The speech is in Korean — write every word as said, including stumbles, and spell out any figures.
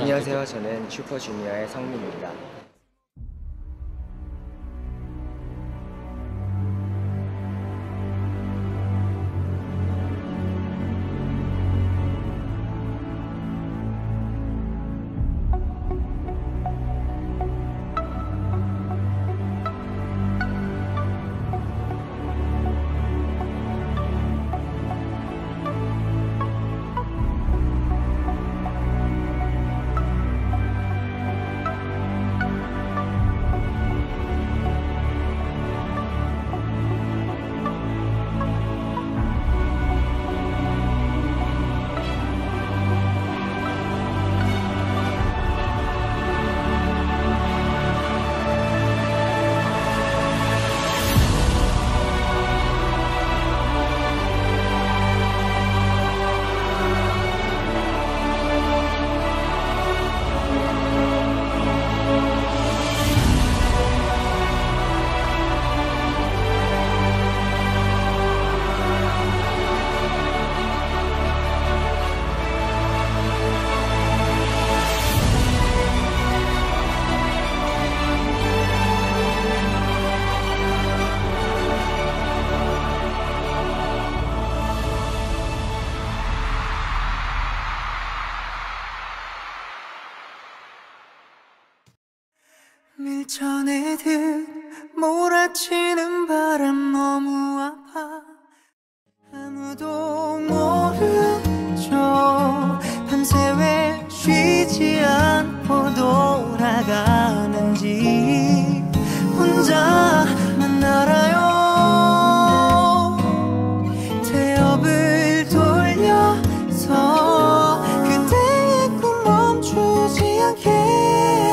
안녕하세요. 저는 슈퍼주니어의 성민입니다. 밀쳐내듯 몰아치는 바람 너무 아파. 아무도 모르죠. 밤새 왜 쉬지 않고 돌아가는지 혼자만 알아요. 태엽을 돌려서 그대의 꿈 멈추지 않게